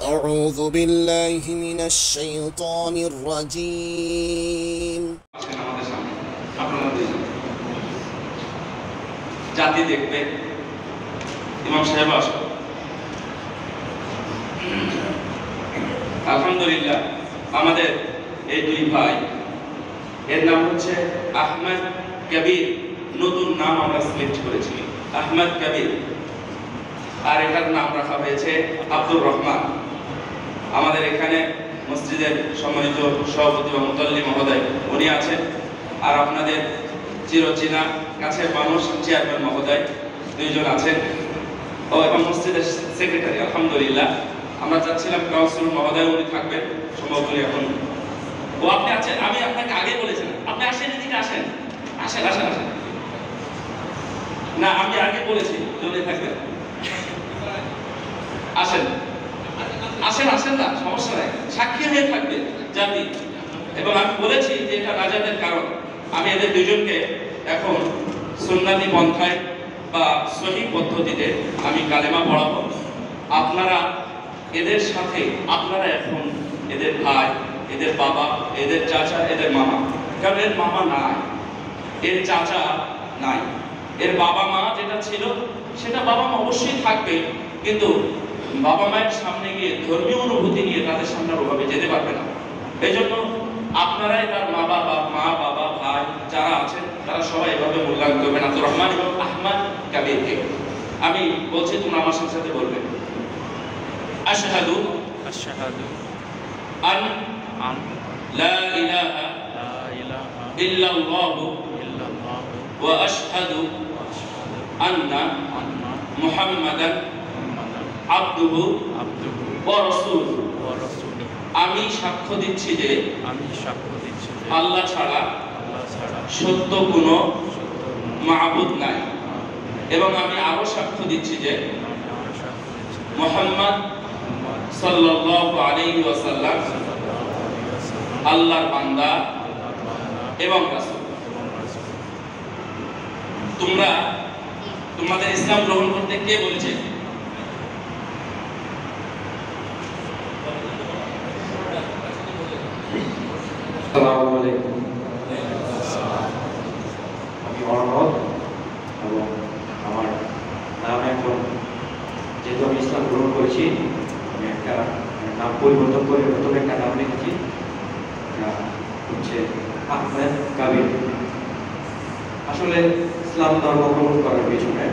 أعوذ بالله من الشيطان الرجيم জাতি দেখবে ইমাম সাহেব আসো। আলহামদুলিল্লাহ আমাদের এই দুই ভাই, এর নাম হচ্ছে আহমদ কবির, নতুন নাম আমরা সিলেক্ট করেছি আহমদ কবির, আর এটার নাম রাখা হয়েছে আব্দুর রহমান। আমাদের এখানে মসজিদের সম্মানিত সভাপতি বা মুতাল্লি মহোদয় উনি আছেন, আর আপনাদের চিরচেনা কাছের মানুষ চেয়ারম্যান মহোদয় দুইজন আছেন, ও এবং মসজিদের সেক্রেটারি। আলহামদুলিল্লাহ আমরা চাচ্ছিলাম কাউন্সিলর মহোদয় উনি থাকবেন, সম্ভবত এখন ও আপনি আছেন। আমি আপনাকে আগে বলেছিলাম আপনি আসেন, এদিকে আসেন, আসেন আসেন আসেন। না আমি আগে বলেছি উনি থাকবেন, আসেন আসেন আসেন, না সমস্যা নাই, সাক্ষী হয়ে থাকবে জাতি। এবং আমি বলেছি যে এটা নাজাতের কারণ। আমি এদের দুজনকে এখন সুন্নাতি পন্থায় বা সহিহ পদ্ধতিতে আমি কালেমা পড়াবো। আপনারা এদের সাথে, আপনারা এখন এদের ভাই, এদের বাবা, এদের চাচা, এদের মামা, কারণ এর মামা নাই, এর চাচা নাই, এর বাবা মা যেটা ছিল সেটা বাবা মা অবশ্যই থাকবে, কিন্তু বাবা মায়ের সামনে গিয়ে ধর্মীয় অনুভূতি নিয়ে তাদের সামনে ওভাবে যেতে পারবে না। এই জন্য আপনারাই তার মা বাবা, ভাই যারা আছেন তারা সবাই এভাবে মূল্যায়ন করবেন আব্দুর রহমান এবং আহমদ কবিরকে। আমি বলছি তোমরা আমার সাথে বলবে আশহাদু আন লা ইলাহা ইল্লাল্লাহু ওয়া আশহাদু আন্না মুহাম্মাদান আবদুহু ওয়া রাসূলুহু। আমি সাক্ষ্য দিচ্ছি যে আল্লাহ ছাড়া সত্য কোনো মাবুদ নাই, এবং আমি আরো সাক্ষ্য দিচ্ছি যে মুহাম্মদ সাল্লাল্লাহু আলাইহি ওয়াসাল্লাম আল্লাহর বান্দা এবং রাসূল। তোমরা তোমাদের ইসলাম গ্রহণ করতে কে বলেছে? আসসালামু আলাইকুম। আমি অর্ণব, এবং আমার নাম এখন, যেহেতু আমি ইসলাম গ্রহণ করেছি, আমি একটা নাম পরিবর্তন করে নতুন একটা নাম রেখেছি, হচ্ছে আহমদ কবির। আসলে ইসলাম ধর্ম গ্রহণ করার পিছনে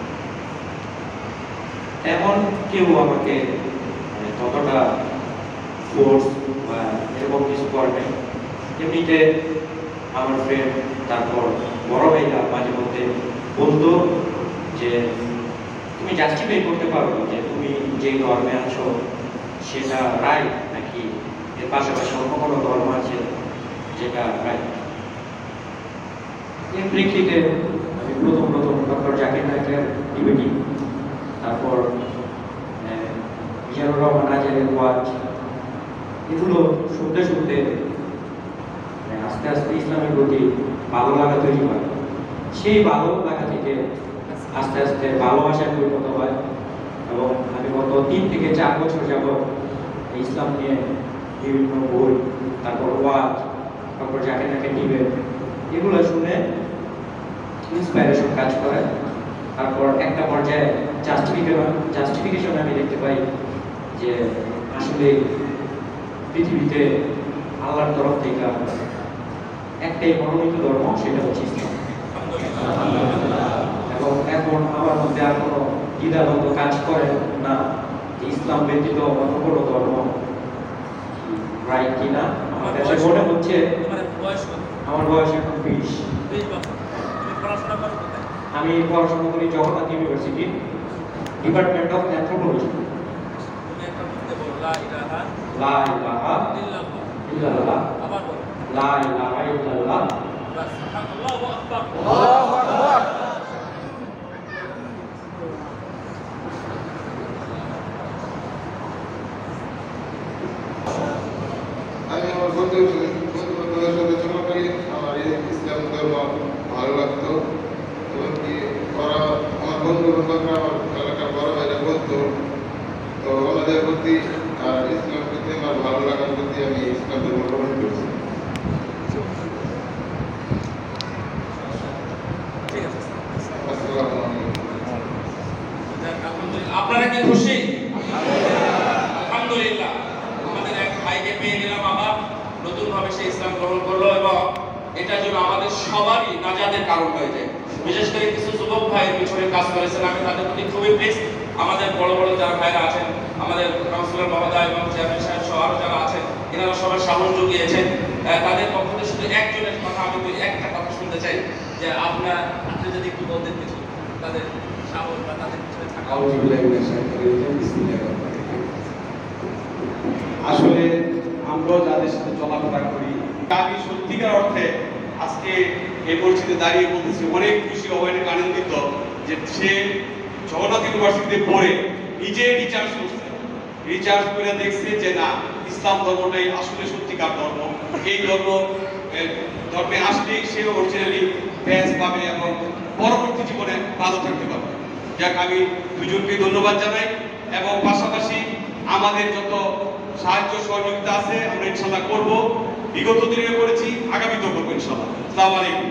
এমন কেউ আমাকে ততটা ফোর্স বা এরকম কিছু করবে। এমনিতে আমার ফ্রেন্ড, তারপর বড় ভাইরা মাঝে মধ্যে বলতো যে তুমি জাস্টিফাই করতে পারো যে তুমি যে ধর্মে আছো সেটা রাইট, নাকি এর পাশাপাশি অন্য কোনো ধর্ম আছে যেটা রাইট। এর প্রেক্ষিতে আমি প্রথম ডক্টর জাকির নায়েকের ডিবেটি, তারপর মিজানুর রহমান আজাদের ওয়াজ, এগুলো শুনতে শুনতে আস্তে আস্তে ইসলামের প্রতি ভালো লাগা তৈরি হয়। সেই ভালো লাগা থেকে আস্তে আস্তে ভালোবাসায় পরিণত হয়, এবং আমি গত 3 থেকে 4 বছর যাবত ইসলাম নিয়ে বিভিন্ন বই, তারপর ওয়াজ, ডক্টর জাকির নায়েকের ডিবেট, এগুলো শুনে ইন্সপাইরেশন কাজ করে। তারপর একটা পর্যায়ে জাস্টিফিকেশন আমি দেখতে পাই যে আসলে পৃথিবীতে আল্লাহর তরফ থেকে একটাই মনোনীত ধর্ম, সেটা হচ্ছে ইসলাম। এবং এখন আমার মধ্যে আর কোনো দ্বিধাদ্বন্দ্ব কাজ করে না যে ইসলাম ব্যতীত অন্য কোনো ধর্ম রাইট কিনা। আমার কাছে মনে হচ্ছে, আমার বয়স এখন 20। আমি পড়াশোনা করি Jagannath university, department of anthropology. লা ইলাহা ইল্লাল্লাহ, লা ইলাহা ইল্লাল্লাহ, আল্লাহু আকবার, আল্লাহু আকবার। আমি আমার বন্ধুদের সাথে চলাকালীন আমার এই ইসলাম ধর্ম ভালো লাগতো, এবং কি ওরা আমার বন্ধু বান্ধবরা, আমার এলাকার বড় ভাইরা বলতো, তো ওনাদের প্রতি আর ইসলাম প্রতি আমার ভালো লাগার প্রতি আমি ইসলাম ধর্ম গ্রহণ করেছি। আসসালামু আলাইকুম। আপনারা কি খুশি? আলহামদুলিল্লাহ, আমাদের এক ভাইকে পেয়ে গেলাম, আবার নতুন ভাবে সে ইসলাম গ্রহণ করলো এবং এটা যেন আমাদের সবারই নাজাতের কারণ হয়ে যায়। বিশেষ করে কিছু যুবক ভাইয়ের পিছনে কাজ করেছেন, আমি তাদের প্রতি খুবই প্লিজ। আমাদের বড় বড় যারা ভাইরা আছেন, আমাদের কাউন্সিলর মহোদয় এবং চেয়ারম্যান সাহেব সহ আরো যারা আছেন, এনারা সবাই সাহস জুগিয়েছেন। তাদের পক্ষ থেকে শুধু একজনের কথা আমি একটা কথা শুনতে চাই, যে আপনি যদি একটু বলতেন কিছু তাদের সাহস বা তাদের পিছনে থাকা। আসলে আমরাও যাদের সাথে চলাফেরা করি, আমি সত্যিকার অর্থে আজকে এই মসজিদে দাঁড়িয়ে বলতেছি অনেক খুশি, অনেক আনন্দিত যে সে জগন্নাথ ইউনিভার্সিটিতে পড়ে নিজে রিচার্জ করছে, রিচার্জ করে দেখছে যে না, ইসলাম ধর্মটাই আসলে সত্যিকার ধর্ম। এই ধর্মে আসলে সে অরিজিনালি ব্যাস পাবে এবং পরবর্তী জীবনে ভালো থাকতে পারবে। যাক, আমি দুজনকে ধন্যবাদ জানাই এবং পাশাপাশি আমাদের যত সাহায্য সহযোগিতা আছে আমরা ইনশাআল্লাহ করব। বিগত দিনে করেছি, আগামীতেও করবো ইনশাআল্লাহ। আসসালামু আলাইকুম।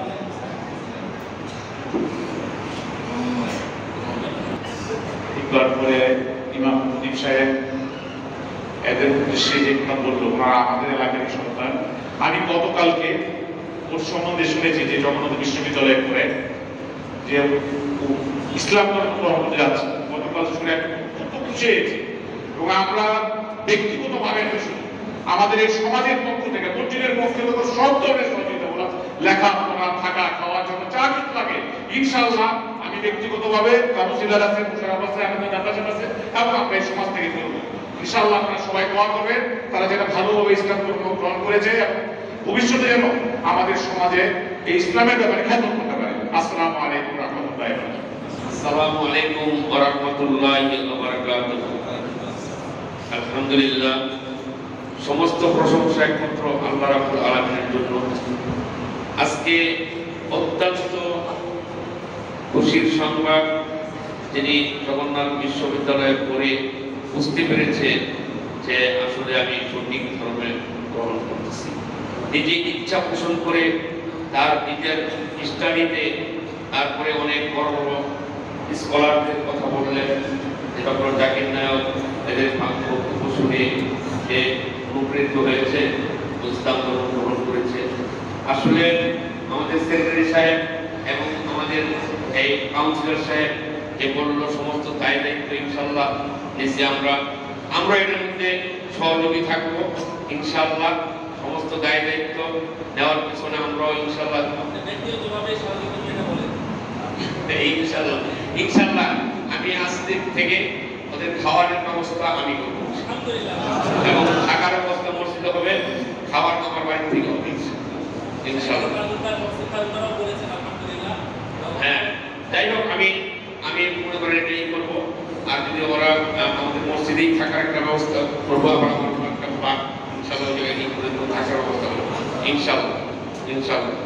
তারপরে ইমাম মুজিব সাহেব এদের উদ্দেশ্যে যে কথা বললো, ওনারা আমাদের এলাকারই সন্তান। আমি গতকালকে ওর সম্বন্ধে শুনেছি যে জগন্নাথ বিশ্ববিদ্যালয়ে পড়ে যে ইসলাম ধর্ম গ্রহণ করতে যাচ্ছে। গতকাল শুনে খুব খুশি হয়েছি এবং আমরা ব্যক্তিগতভাবে আমাদের এই সমাজের পক্ষ থেকে, মসজিদের পক্ষ থেকে সব ধরনের সহযোগিতা, লেখাপড়া, থাকা, খাওয়ার জন্য যা কিছু লাগে ইনশাআল্লাহ আমি ব্যক্তিগতভাবে কাউন্সিলর আছে, মুশারফ আছে, আমাদের দাদাসাহেব আছে এবং আমরা এই সমাজ থেকে করবো ইনশাআল্লাহ। আপনারা সবাই দোয়া করবেন তারা যেটা ভালোভাবে ইসলাম ধর্ম গ্রহণ করেছে এবং ভবিষ্যতে যেন আমাদের সমাজে এই ইসলামের ব্যাপারে খ্যাত করতে পারে। আসসালামু আলাইকুম ওয়া রাহমাতুল্লাহি ওয়া বারাকাতুহু। আসসালামু আলাইকুম ওয়া রাহমাতুল্লাহি ওয়া বারাকাতুহু। আলহামদুলিল্লাহ, সমস্ত প্রশংসা একমাত্র আল্লাহ রাব্বুল আলামিনের জন্য। আজকে অত্যন্ত খুশির সংবাদ, যিনি জগন্নাথ বিশ্ববিদ্যালয়ে পড়ে বুঝতে পেরেছে যে আসলে আমি সঠিক ধর্মে গ্রহণ করতেছি। নিজে ইচ্ছা পোষণ করে তার নিজের স্টাডিতে, তারপরে অনেক বড় বড় স্কলারদের কথা বললেন, ডক্টর জাকির নায়ক, এদের বক্তব্য শুনে যে অনুপ্রেরিত হয়েছে, ইসলাম ধর্ম গ্রহণ করেছে। আসলে আমাদের সেক্রেটারি সাহেব এবং আমাদের এই কাউন্সিলর সাহেব যে বলল সমস্ত দায় দায়িত্ব ইনশাআল্লাহ নিচে আমরা এটার মধ্যে সহযোগী থাকবো ইনশাআল্লাহ। সমস্ত দায় দায়িত্ব নেওয়ার পিছনে আমরাও ইনশাআল্লাহ ব্যক্তিগতভাবে সহযোগিতা বলে ইনশাআল্লাহ ইনশাআল্লাহ আমি আজ থেকে ওদের খাওয়ানোর ব্যবস্থা আমি করবো এবং থাকার ব্যবস্থা মসজিদে হবে, খাবার আমার বাড়ি থেকে হবে ইনশাআল্লাহ। হ্যাঁ, যাই হোক, আমি মনে করি এটাই করবো। আর যদি ওরা আমাদের মসজিদেই থাকার একটা ব্যবস্থা করবো, আবার আমার একটা ইনশাআল্লাহ ওই জায়গায় থাকার ব্যবস্থা করবো ইনশাআল্লাহ ইনশাআল্লাহ।